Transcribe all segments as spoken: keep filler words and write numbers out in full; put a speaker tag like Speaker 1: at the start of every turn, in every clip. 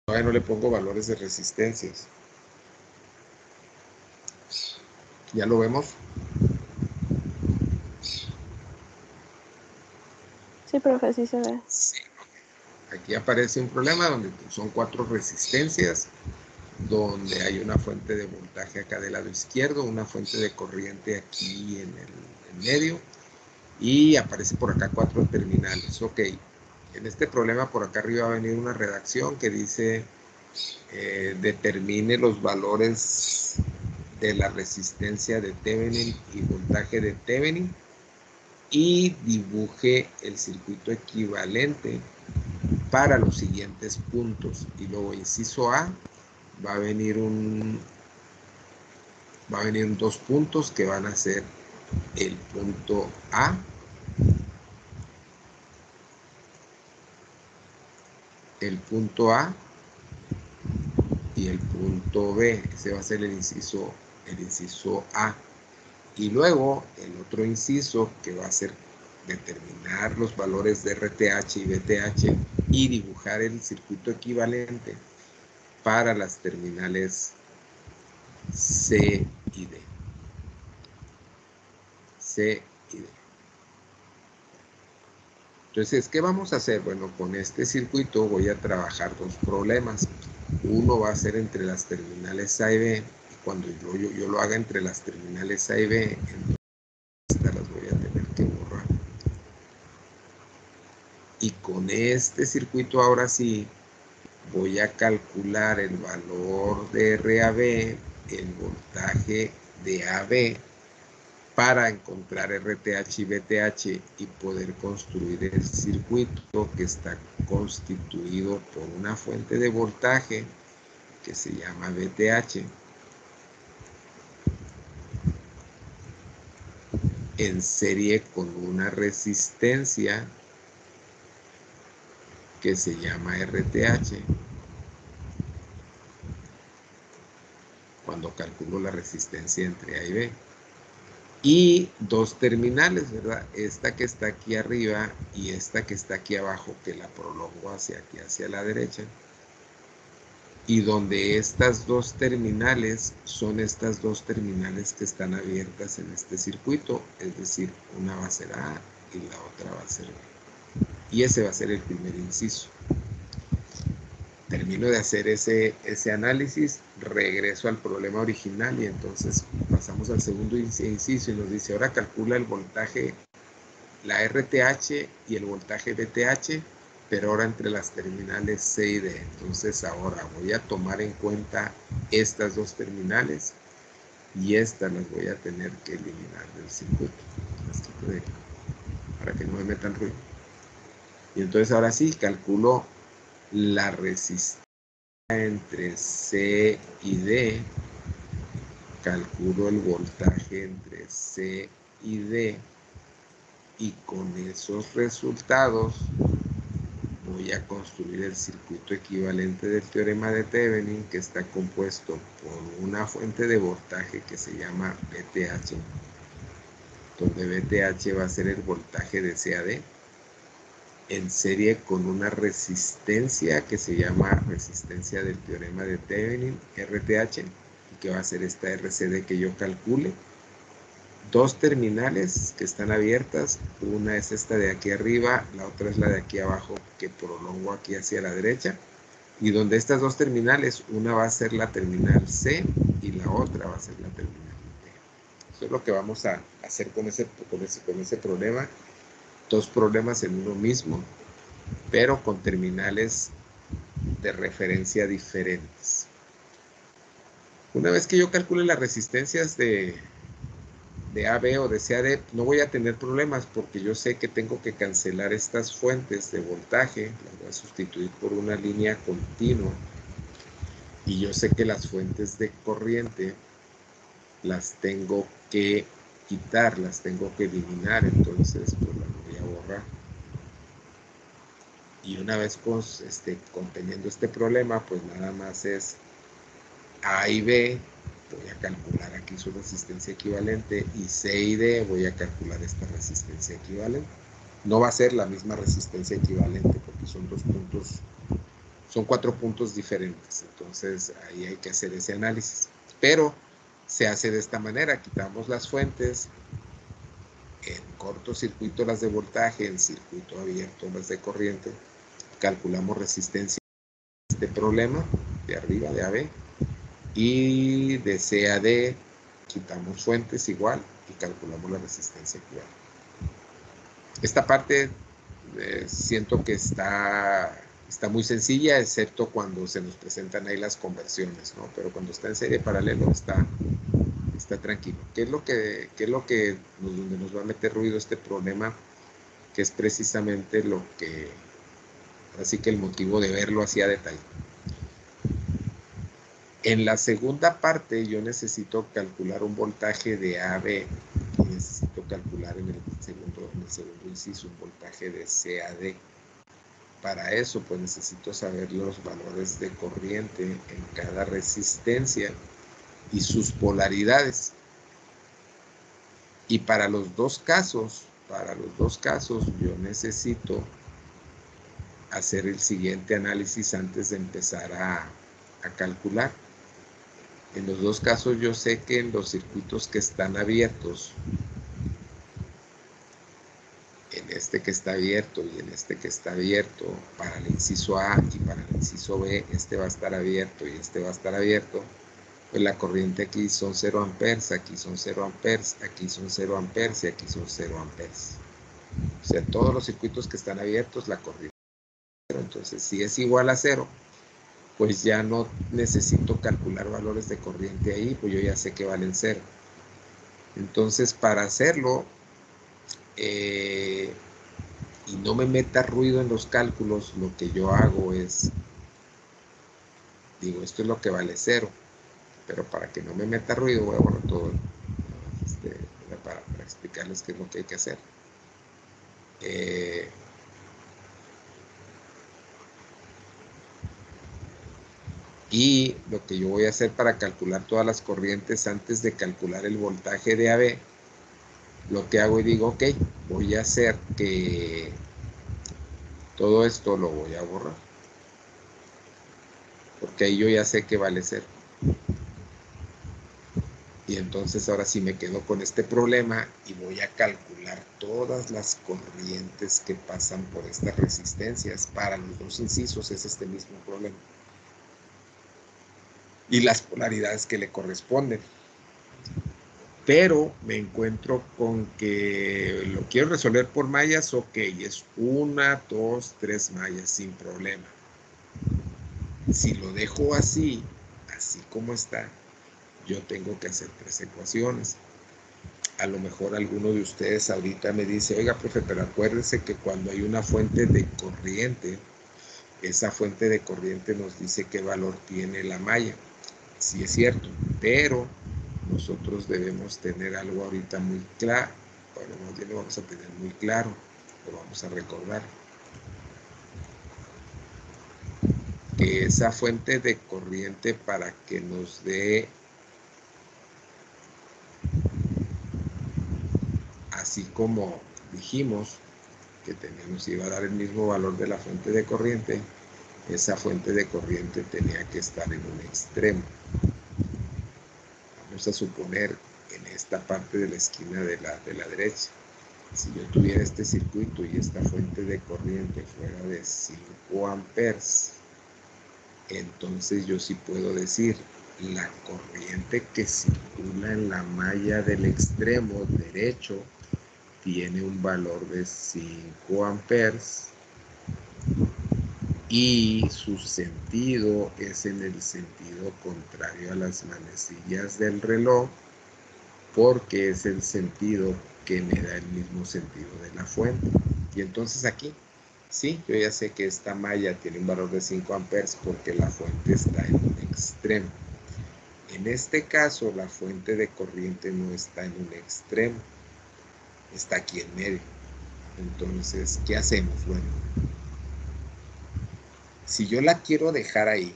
Speaker 1: Todavía no le pongo valores de resistencias. ¿Ya lo vemos?
Speaker 2: Sí, profe, sí se ve.
Speaker 1: Sí. Aquí aparece un problema donde son cuatro resistencias, donde hay una fuente de voltaje acá del lado izquierdo, una fuente de corriente aquí en el en medio, y aparece por acá cuatro terminales. Ok, en este problema por acá arriba va a venir una redacción que dice eh, determine los valores de la resistencia de Thevenin y voltaje de Thevenin y dibuje el circuito equivalente para los siguientes puntos. Y luego inciso A va a venir un va a venir dos puntos que van a ser el punto A el punto A y el punto B. Ese va a ser el inciso el inciso A. Y luego el otro inciso que va a ser determinar los valores de R T H y V T H y dibujar el circuito equivalente para las terminales C y D. C y D. Entonces, ¿qué vamos a hacer? Bueno, con este circuito voy a trabajar dos problemas. Uno va a ser entre las terminales A y B. Cuando yo, yo, yo lo haga entre las terminales A y B, entonces estas las voy a tener que borrar. Y con este circuito ahora sí voy a calcular el valor de R A B, el voltaje de A B, para encontrar R T H y V T H y poder construir el circuito que está constituido por una fuente de voltaje que se llama V T H en serie con una resistencia que se llama R T H cuando calculo la resistencia entre A y B. Y dos terminales, ¿verdad? Esta que está aquí arriba y esta que está aquí abajo, que la prolongo hacia aquí, hacia la derecha. Y donde estas dos terminales son estas dos terminales que están abiertas en este circuito, es decir, una va a ser A y la otra va a ser B. Y ese va a ser el primer inciso. Termino de hacer ese, ese análisis, regreso al problema original y entonces pasamos al segundo inciso y nos dice, ahora calcula el voltaje, la R T H y el voltaje V T H, pero ahora entre las terminales C y D. Entonces ahora voy a tomar en cuenta estas dos terminales y estas las voy a tener que eliminar del circuito para que no me metan ruido. Y entonces ahora sí calculo la resistencia entre C y D, calculo el voltaje entre C y D y con esos resultados voy a construir el circuito equivalente del teorema de Thevenin, que está compuesto por una fuente de voltaje que se llama V T H, donde V T H va a ser el voltaje de C a D, en serie con una resistencia que se llama resistencia del teorema de Thevenin, R T H, y que va a ser esta R C D que yo calcule. Dos terminales que están abiertas, una es esta de aquí arriba, la otra es la de aquí abajo que prolongo aquí hacia la derecha, y donde estas dos terminales, una va a ser la terminal C y la otra va a ser la terminal D. Eso es lo que vamos a hacer con ese, con ese, con ese problema, dos problemas en uno mismo, pero con terminales de referencia diferentes. Una vez que yo calcule las resistencias de de A B o de C a D, no voy a tener problemas porque yo sé que tengo que cancelar estas fuentes de voltaje, las voy a sustituir por una línea continua, y yo sé que las fuentes de corriente las tengo que quitar, las tengo que eliminar, entonces pues las voy a borrar. Y una vez con, este, conteniendo este problema, pues nada más es A y B, voy a calcular aquí su resistencia equivalente, y C y D voy a calcular esta resistencia equivalente. No va a ser la misma resistencia equivalente porque son dos puntos son cuatro puntos diferentes, entonces ahí hay que hacer ese análisis. Pero se hace de esta manera, quitamos las fuentes, en cortocircuito las de voltaje, en circuito abierto las de corriente, calculamos resistencia de este problema, de arriba, de A B, y de C a D quitamos fuentes igual y calculamos la resistencia equivalente. Esta parte eh, siento que está, está muy sencilla, excepto cuando se nos presentan ahí las conversiones, ¿no? Pero cuando está en serie paralelo está, está tranquilo. ¿Qué es lo que, qué es lo que nos, donde nos va a meter ruido este problema? Que es precisamente lo que, así que el motivo de verlo así a detalle. En la segunda parte yo necesito calcular un voltaje de A B y necesito calcular en el segundo, en el segundo inciso un voltaje de C a D. Para eso pues necesito saber los valores de corriente en cada resistencia y sus polaridades. Y para los dos casos, para los dos casos yo necesito hacer el siguiente análisis antes de empezar a, a calcular. En los dos casos yo sé que en los circuitos que están abiertos, en este que está abierto y en este que está abierto, para el inciso A y para el inciso B, este va a estar abierto y este va a estar abierto, pues la corriente aquí son cero amperes, aquí son cero amperes, aquí son cero amperes y aquí son cero amperes. O sea, todos los circuitos que están abiertos, la corriente es cero. Entonces, si es igual a cero, pues ya no necesito calcular valores de corriente ahí, pues yo ya sé que valen cero. Entonces, para hacerlo, eh, y no me meta ruido en los cálculos, lo que yo hago es, digo, esto es lo que vale cero, pero para que no me meta ruido voy a borrar todo, este, para, para explicarles qué es lo que hay que hacer. Eh, y lo que yo voy a hacer para calcular todas las corrientes antes de calcular el voltaje de A B, lo que hago y digo, ok, voy a hacer que todo esto lo voy a borrar, porque ahí yo ya sé que vale cero. Y entonces ahora sí me quedo con este problema y voy a calcular todas las corrientes que pasan por estas resistencias. Para los dos incisos es este mismo problema. Y las polaridades que le corresponden. Pero me encuentro con que lo quiero resolver por mallas, ok, es una, dos, tres mallas sin problema. Si lo dejo así, así como está, yo tengo que hacer tres ecuaciones. A lo mejor alguno de ustedes ahorita me dice, oiga, profe, pero acuérdese que cuando hay una fuente de corriente, esa fuente de corriente nos dice qué valor tiene la malla. Sí es cierto, pero nosotros debemos tener algo ahorita muy claro. Bueno, más bien lo vamos a tener muy claro, lo vamos a recordar. Que esa fuente de corriente, para que nos dé, así como dijimos que teníamos, iba a dar el mismo valor de la fuente de corriente, esa fuente de corriente tenía que estar en un extremo. Vamos a suponer en esta parte de la esquina de la, de la derecha. Si yo tuviera este circuito y esta fuente de corriente fuera de cinco amperes, entonces yo sí puedo decir la corriente que circula en la malla del extremo derecho tiene un valor de cinco amperes y su sentido es en el sentido contrario a las manecillas del reloj, porque es el sentido que me da el mismo sentido de la fuente. Y entonces aquí, sí, yo ya sé que esta malla tiene un valor de cinco amperes porque la fuente está en un extremo. En este caso, la fuente de corriente no está en un extremo, está aquí en medio. Entonces, ¿qué hacemos? Bueno, si yo la quiero dejar ahí,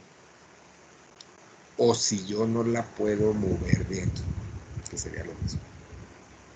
Speaker 1: o si yo no la puedo mover de aquí, que sería lo mismo,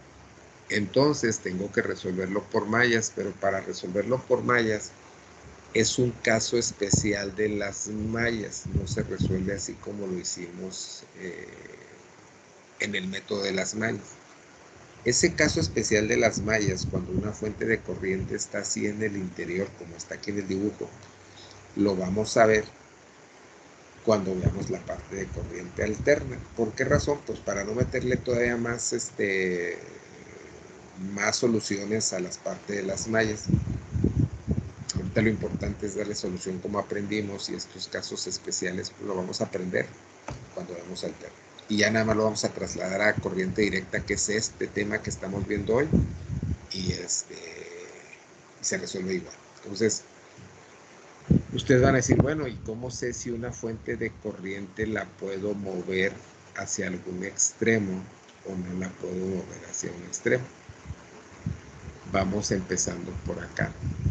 Speaker 1: entonces tengo que resolverlo por mallas, pero para resolverlo por mallas es un caso especial de las mallas, no se resuelve así como lo hicimos eh, en el método de las mallas. Ese caso especial de las mallas, cuando una fuente de corriente está así en el interior, como está aquí en el dibujo, lo vamos a ver cuando veamos la parte de corriente alterna. ¿Por qué razón? Pues para no meterle todavía más, este, más soluciones a las partes de las mallas. Ahorita lo importante es darle solución como aprendimos, y estos casos especiales pues, lo vamos a aprender cuando veamos alterna. Y ya nada más lo vamos a trasladar a corriente directa, que es este tema que estamos viendo hoy, y, este, y se resuelve igual. Entonces, ustedes van a decir, bueno, ¿y cómo sé si una fuente de corriente la puedo mover hacia algún extremo o no la puedo mover hacia un extremo? Vamos empezando por acá.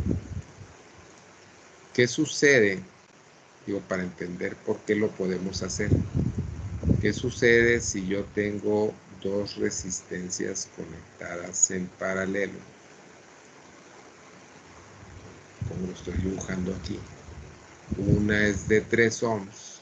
Speaker 1: ¿Qué sucede? Digo, para entender por qué lo podemos hacer. ¿Qué sucede si yo tengo dos resistencias conectadas en paralelo? Como lo estoy dibujando aquí. Una es de tres ohms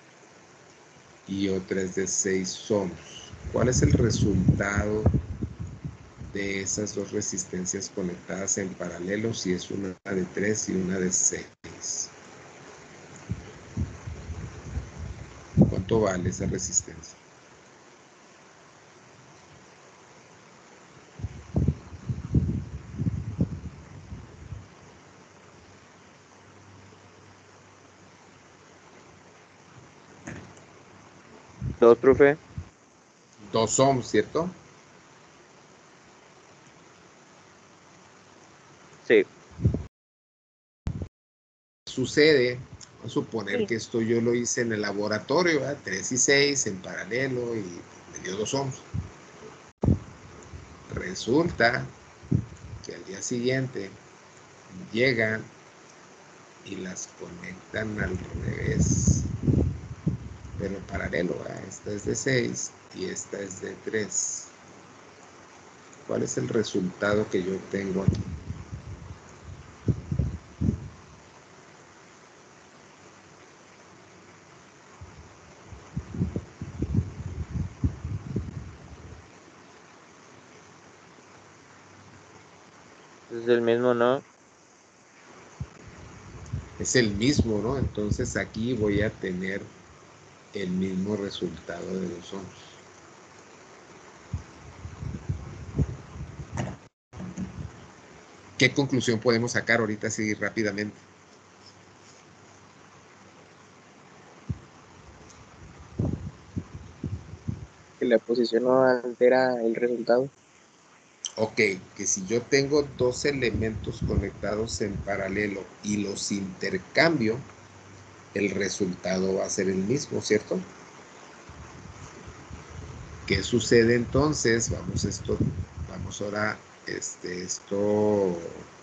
Speaker 1: y otra es de seis ohms. ¿Cuál es el resultado de esas dos resistencias conectadas en paralelo si es una de tres y una de seis? ¿Cuánto vale esa resistencia?
Speaker 3: Dos, profe.
Speaker 1: Dos ohms, ¿cierto?
Speaker 3: Sí.
Speaker 1: Sucede, vamos a suponer
Speaker 2: Sí.
Speaker 1: que esto yo lo hice en el laboratorio, ¿verdad? tres y seis en paralelo, y me dio dos ohms. Resulta que al día siguiente llegan y las conectan al revés, pero en paralelo, ¿verdad? Esta es de seis y esta es de tres. ¿Cuál es el resultado que yo tengo aquí?
Speaker 3: Es el mismo, ¿no?
Speaker 1: Es el mismo, ¿no? Entonces aquí voy a tener el mismo resultado de los ohms. ¿Qué conclusión podemos sacar ahorita así rápidamente?
Speaker 4: Que la posición no altera el resultado.
Speaker 1: Ok, que si yo tengo dos elementos conectados en paralelo y los intercambio, el resultado va a ser el mismo, ¿cierto? ¿Qué sucede entonces? Vamos esto, vamos ahora, este, esto,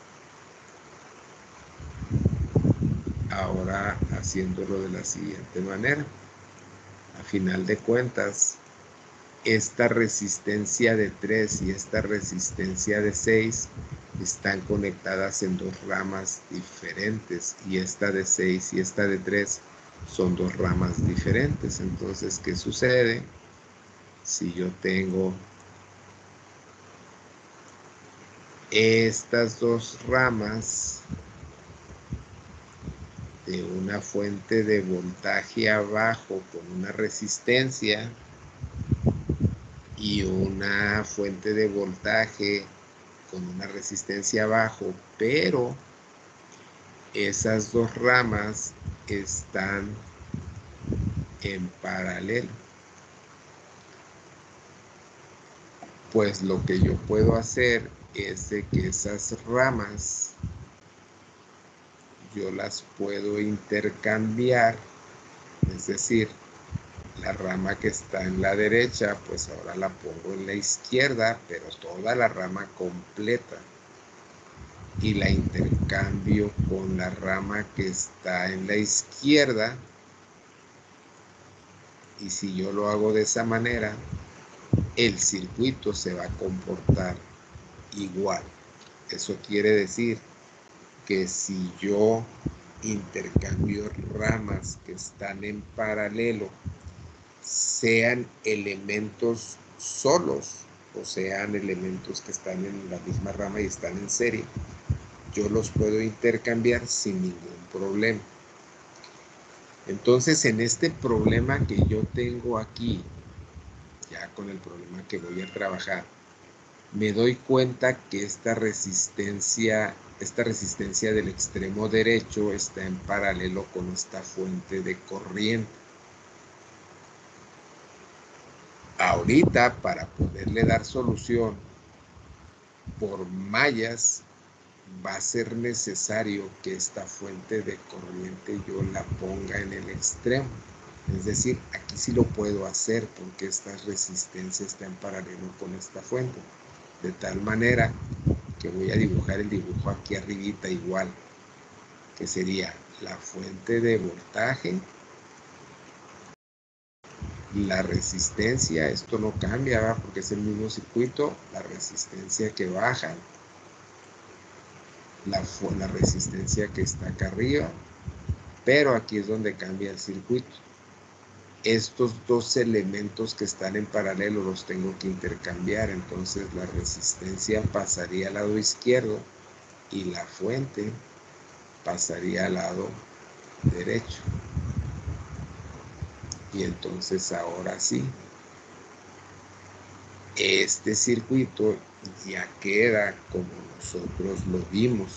Speaker 1: ahora haciéndolo de la siguiente manera. A final de cuentas, esta resistencia de tres y esta resistencia de seis están conectadas en dos ramas diferentes, y esta de seis y esta de tres son dos ramas diferentes. Entonces, ¿qué sucede si yo tengo estas dos ramas de una fuente de voltaje abajo con una resistencia y una fuente de voltaje con una resistencia abajo, pero esas dos ramas están en paralelo? Pues lo que yo puedo hacer es de que esas ramas yo las puedo intercambiar, es decir, la rama que está en la derecha, pues ahora la pongo en la izquierda, pero toda la rama completa, y la intercambio con la rama que está en la izquierda. Y si yo lo hago de esa manera, el circuito se va a comportar igual. Eso quiere decir que si yo intercambio ramas que están en paralelo, sean elementos solos o sean elementos que están en la misma rama y están en serie, yo los puedo intercambiar sin ningún problema. Entonces, en este problema que yo tengo aquí, ya con el problema que voy a trabajar, me doy cuenta que esta resistencia, esta resistencia del extremo derecho está en paralelo con esta fuente de corriente. Ahorita, para poderle dar solución por mallas, va a ser necesario que esta fuente de corriente yo la ponga en el extremo. Es decir, aquí sí lo puedo hacer porque esta resistencia está en paralelo con esta fuente. De tal manera que voy a dibujar el dibujo aquí arribita igual, que sería la fuente de voltaje, la resistencia, esto no cambia, ¿verdad? Porque es el mismo circuito, la resistencia que baja, la, la resistencia que está acá arriba, pero aquí es donde cambia el circuito. Estos dos elementos que están en paralelo los tengo que intercambiar, entonces la resistencia pasaría al lado izquierdo y la fuente pasaría al lado derecho. Y entonces ahora sí, este circuito ya queda como nosotros lo vimos.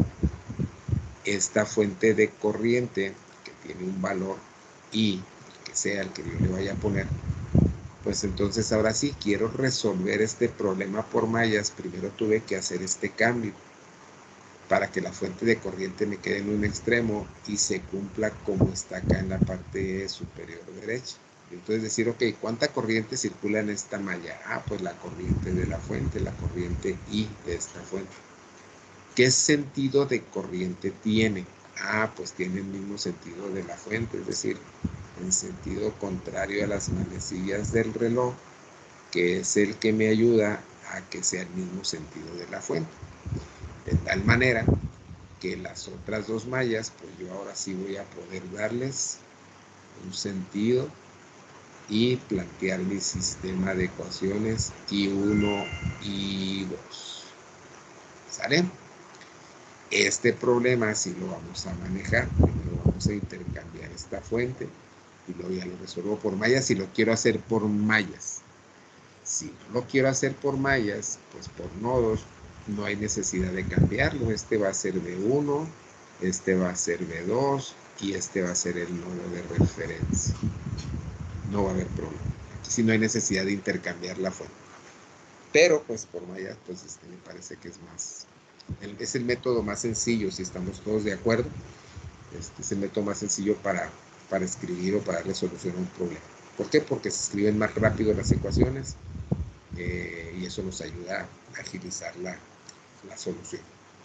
Speaker 1: Esta fuente de corriente que tiene un valor I, que sea el que yo le vaya a poner, pues entonces ahora sí quiero resolver este problema por mallas. Primero tuve que hacer este cambio para que la fuente de corriente me quede en un extremo y se cumpla como está acá en la parte superior derecha. Entonces decir, ok, ¿cuánta corriente circula en esta malla? Ah, pues la corriente de la fuente, la corriente I de esta fuente. ¿Qué sentido de corriente tiene? Ah, pues tiene el mismo sentido de la fuente, es decir, en sentido contrario a las manecillas del reloj, que es el que me ayuda a que sea el mismo sentido de la fuente. De tal manera que las otras dos mallas, pues yo ahora sí voy a poder darles un sentido y plantear mi sistema de ecuaciones I uno y dos. ¿Sale? Este problema sí lo vamos a manejar. Primero vamos a intercambiar esta fuente y luego ya lo resuelvo por mallas si lo quiero hacer por mallas. Si no lo quiero hacer por mallas, pues por nodos, no hay necesidad de cambiarlo. Este va a ser B uno, este va a ser B dos y este va a ser el nodo de referencia. No va a haber problema. Aquí sí no hay necesidad de intercambiar la fuente. Pero pues por mallas, pues este me parece que es más... El, es el método más sencillo, si estamos todos de acuerdo. Este es el método más sencillo para, para escribir o para darle solución a un problema. ¿Por qué? Porque se escriben más rápido las ecuaciones eh, y eso nos ayuda a agilizar la, la solución.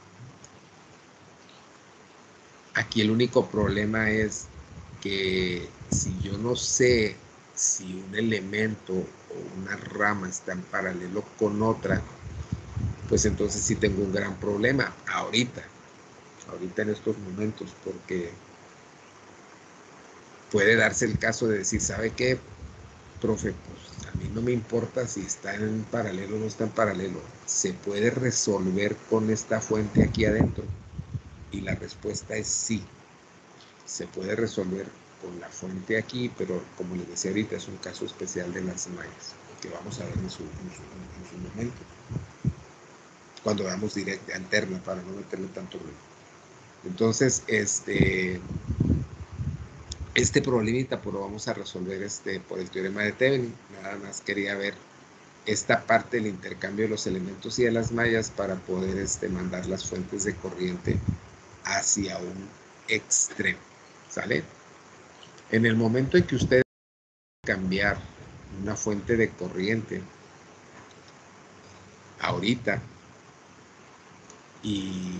Speaker 1: Aquí el único problema es que si yo no sé si un elemento o una rama está en paralelo con otra, pues entonces sí tengo un gran problema ahorita, ahorita en estos momentos, porque puede darse el caso de decir, ¿sabe qué, profe? Pues a mí no me importa si está en paralelo o no está en paralelo, se puede resolver con esta fuente aquí adentro, y la respuesta es sí, se puede resolver con la fuente aquí, pero como les decía ahorita, es un caso especial de las mallas, que vamos a ver en su, en su, en su momento, cuando veamos directa, alterna, para no meterle tanto ruido. Entonces, este, este problemita pues lo vamos a resolver este, por el teorema de Thevenin. Nada más quería ver esta parte del intercambio de los elementos y de las mallas para poder este, mandar las fuentes de corriente hacia un extremo. ¿Sale? En el momento en que ustedes cambiar una fuente de corriente ahorita y,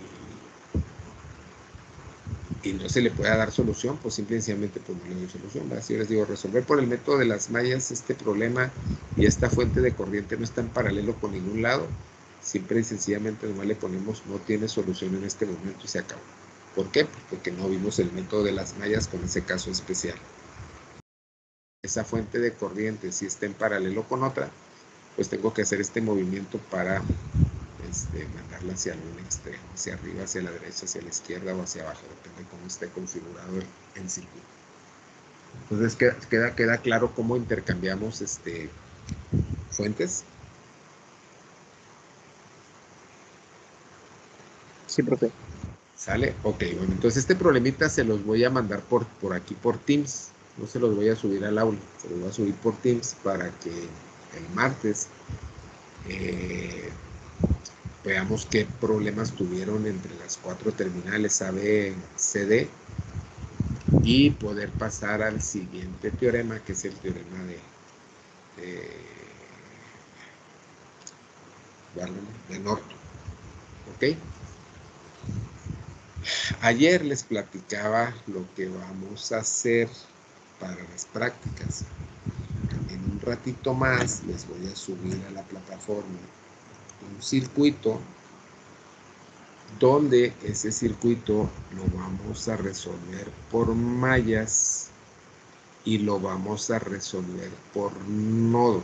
Speaker 1: y no se le pueda dar solución, pues simplemente pues no le doy solución. ¿Verdad? Si yo les digo resolver por el método de las mallas este problema y esta fuente de corriente no está en paralelo con ningún lado, Simple y sencillamente nomás le ponemos no tiene solución en este momento y se acabó. ¿Por qué? Pues porque no vimos el método de las mallas con ese caso especial. Esa fuente de corriente, si está en paralelo con otra, pues tengo que hacer este movimiento para este, mandarla hacia algún extremo, hacia arriba, hacia la derecha, hacia la izquierda o hacia abajo, depende de cómo esté configurado el, el circuito. Entonces queda, queda, queda claro cómo intercambiamos este, fuentes.
Speaker 4: Sí, profe.
Speaker 1: ¿Sale? Ok, bueno, entonces este problemita se los voy a mandar por, por aquí por Teams. No se los voy a subir al aula, se los voy a subir por Teams para que el martes eh, veamos qué problemas tuvieron entre las cuatro terminales A, B, C, D y poder pasar al siguiente teorema, que es el teorema de, de, de Norton. ¿Ok? Ayer les platicaba lo que vamos a hacer para las prácticas. En un ratito más les voy a subir a la plataforma un circuito donde ese circuito lo vamos a resolver por mallas y lo vamos a resolver por nodos.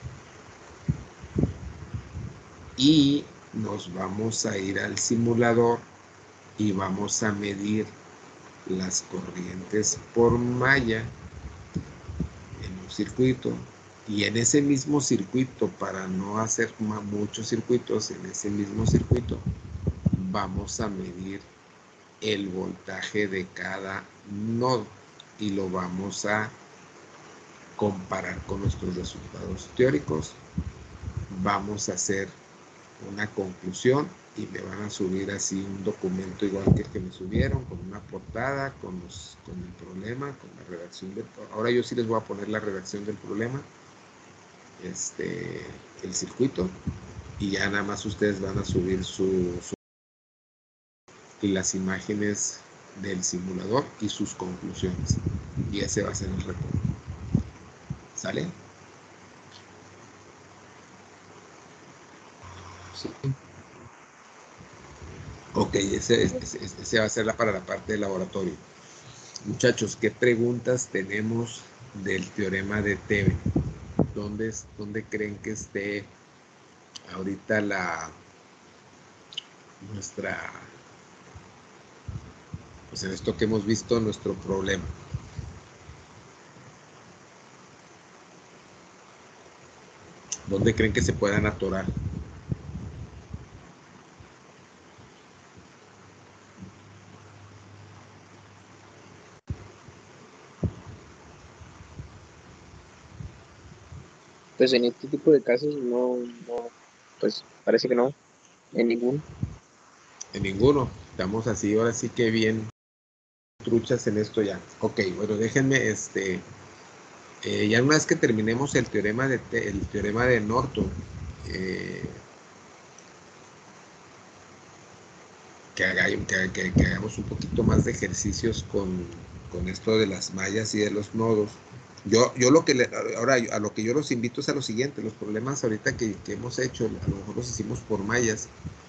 Speaker 1: Y nos vamos a ir al simulador y vamos a medir las corrientes por malla en un circuito. Y en ese mismo circuito, para no hacer muchos circuitos, en ese mismo circuito vamos a medir el voltaje de cada nodo y lo vamos a comparar con nuestros resultados teóricos. Vamos a hacer una conclusión y me van a subir así un documento igual que el que me subieron, con una portada, con, los, con el problema, con la redacción del... Ahora yo sí les voy a poner la redacción del problema, este, el circuito, y ya nada más ustedes van a subir su, su y las imágenes del simulador y sus conclusiones, y ese va a ser el reporte. ¿Sale? Sí. Ok, ese, ese, ese va a ser la, para la parte del laboratorio. Muchachos, ¿qué preguntas tenemos del teorema de Thevenin? ¿Dónde, ¿Dónde creen que esté ahorita la nuestra, pues en esto que hemos visto, nuestro problema? ¿Dónde creen que se puedan atorar?
Speaker 4: Pues en este tipo de casos no, no, pues parece que no, en ninguno.
Speaker 1: En ninguno. Estamos así, ahora sí que bien truchas en esto ya. Ok, bueno, déjenme, este, eh, ya una vez que terminemos el teorema de, el teorema de Norton, eh, que, haga, que, que, que hagamos un poquito más de ejercicios con, con esto de las mallas y de los nodos. Yo, yo lo que le, ahora a lo que yo los invito es a lo siguiente: los problemas ahorita que, que hemos hecho, a lo mejor los hicimos por mallas,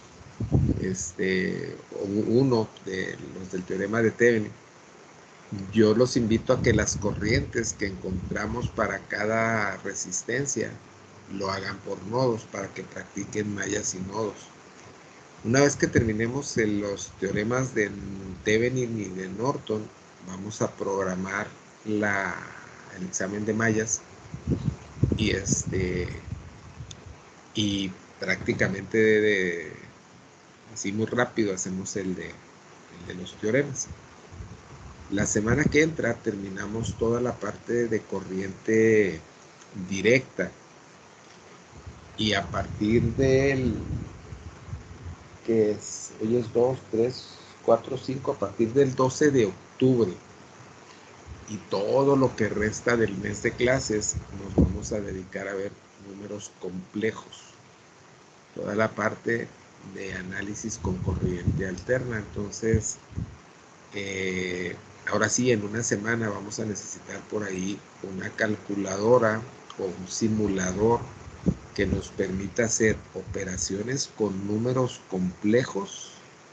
Speaker 1: este, uno de los del teorema de Thevenin. Yo los invito a que las corrientes que encontramos para cada resistencia lo hagan por nodos, para que practiquen mallas y nodos. Una vez que terminemos en los teoremas de Thevenin y de Norton, vamos a programar la, el examen de mallas y este y prácticamente de, de, así muy rápido hacemos el de, el de los teoremas. La semana que entra terminamos toda la parte de corriente directa y a partir del que es, hoy es dos, tres, cuatro, cinco, a partir del doce de octubre y todo lo que resta del mes de clases nos vamos a dedicar a ver números complejos, toda la parte de análisis con corriente alterna. Entonces eh, ahora sí, en una semana vamos a necesitar por ahí una calculadora o un simulador que nos permita hacer operaciones con números complejos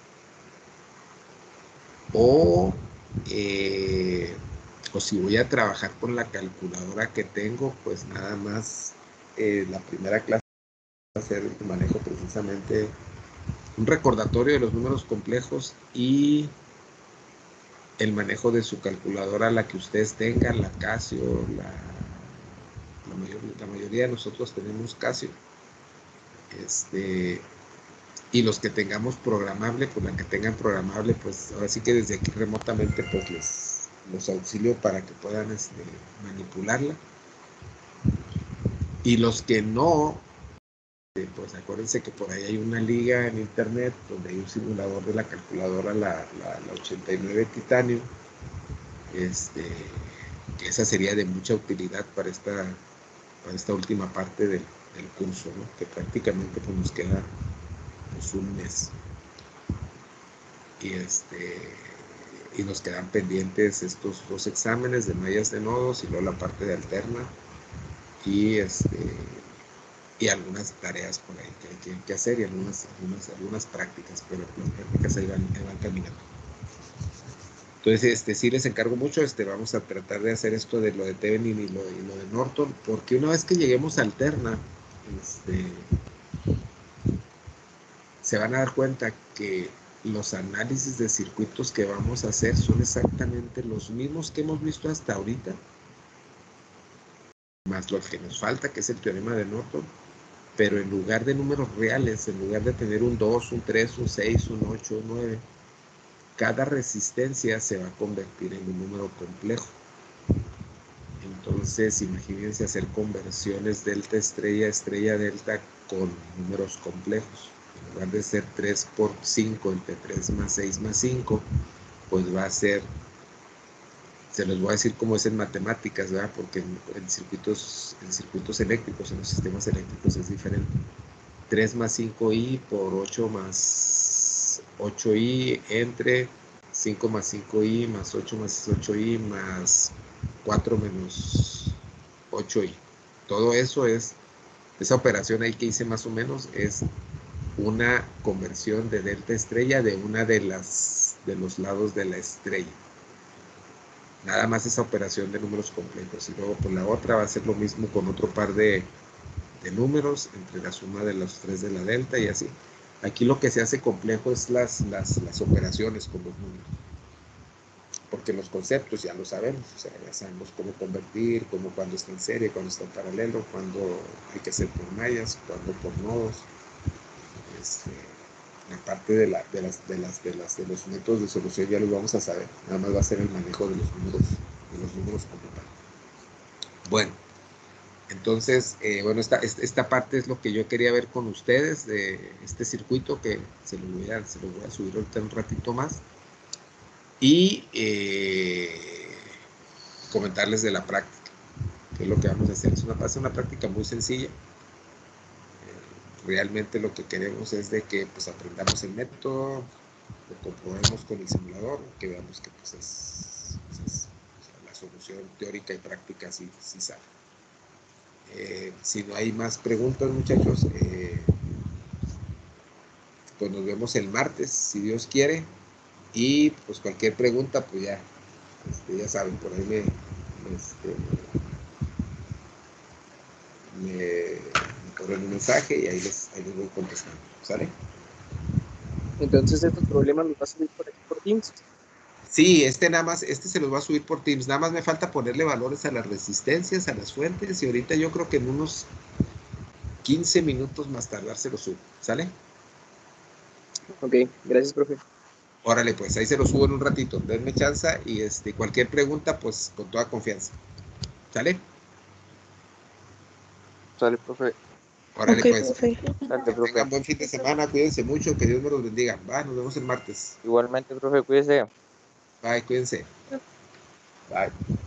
Speaker 1: o, eh, o si voy a trabajar con la calculadora que tengo, pues nada más eh, la primera clase va a ser el manejo precisamente un recordatorio de los números complejos y el manejo de su calculadora, la que ustedes tengan, la Casio, la, la, mayor, la mayoría de nosotros tenemos Casio. Este, y los que tengamos programable, pues la que tengan programable, pues ahora sí que desde aquí remotamente pues les los auxilio para que puedan este, manipularla. Y los que no, pues acuérdense que por ahí hay una liga en internet donde hay un simulador de la calculadora, la, la, la ochenta y nueve Titanium, este, que esa sería de mucha utilidad para esta, para esta última parte del, del curso, ¿no? Que prácticamente pues, nos queda pues, un mes. Y, este, y nos quedan pendientes estos dos exámenes de mallas de nodos y luego la parte de alterna y este y algunas tareas por ahí que hay que, que hacer y algunas, algunas, algunas prácticas, pero las prácticas ahí van, ahí van caminando. Entonces, este, sí les encargo mucho, este, vamos a tratar de hacer esto de lo de Thevenin y lo, y lo de Norton, porque una vez que lleguemos a alterna, este, se van a dar cuenta que los análisis de circuitos que vamos a hacer son exactamente los mismos que hemos visto hasta ahorita, más lo que nos falta, que es el teorema de Norton, pero en lugar de números reales, en lugar de tener un dos, un tres, un seis, un ocho, un nueve, cada resistencia se va a convertir en un número complejo. Entonces, imagínense hacer conversiones delta estrella, estrella delta con números complejos. En lugar de ser tres por cinco entre tres más seis más cinco, pues va a ser, se los voy a decir cómo es en matemáticas, ¿verdad? Porque en, en, circuitos, en circuitos eléctricos, en los sistemas eléctricos es diferente. tres más cinco i por ocho más ocho i entre cinco más cinco i más ocho más ocho i más cuatro menos ocho i. Todo eso es, esa operación ahí que hice más o menos es una conversión de delta estrella de una de las de los lados de la estrella. Nada más esa operación de números complejos. Y luego por la otra va a ser lo mismo con otro par de, de números entre la suma de los tres de la delta y así. Aquí lo que se hace complejo es las, las, las operaciones con los números. Porque los conceptos ya lo sabemos, o sea, ya sabemos cómo convertir, cómo cuando está en serie, cuando está en paralelo, cuando hay que hacer por mallas, cuando por nodos. Este, la parte de, la, de, las, de, las, de, las, de los métodos de solución ya los vamos a saber, nada más va a ser el manejo de los números, de los números como tal. Bueno, entonces, eh, bueno, esta, esta parte es lo que yo quería ver con ustedes, de este circuito que se lo voy a, se lo voy a subir ahorita un ratito más. Y eh, comentarles de la práctica, que es lo que vamos a hacer. Es una, es una práctica muy sencilla. Eh, realmente lo que queremos es de que pues, aprendamos el método, lo comprobemos con el simulador, que veamos que pues, es, es, es o sea, la solución teórica y práctica sí, sí sale. Eh, si no hay más preguntas, muchachos, eh, pues nos vemos el martes, si Dios quiere. Y pues cualquier pregunta, pues ya, este, ya saben, por ahí me, este, me, me corren un mensaje y ahí les, ahí les voy contestando, ¿sale?
Speaker 4: Entonces estos problemas los vas a subir por aquí por Teams.
Speaker 1: Sí, este nada más, este se los va a subir por Teams, nada más me falta ponerle valores a las resistencias, a las fuentes, y ahorita yo creo que en unos quince minutos más tardar se los subo, ¿sale?
Speaker 4: Ok, gracias, profe.
Speaker 1: Órale, pues ahí se los subo en un ratito, denme chance y este, cualquier pregunta, pues con toda confianza, ¿sale?
Speaker 3: Sale, profe.
Speaker 1: Órale,
Speaker 2: Ok,
Speaker 1: pues.
Speaker 2: profe.
Speaker 3: Sale,
Speaker 1: Que
Speaker 3: profe.
Speaker 1: tengan buen fin de semana, cuídense mucho, que Dios me los bendiga. Va, nos vemos el martes.
Speaker 3: Igualmente, profe, cuídese.
Speaker 1: Bye, cuídense. Bye.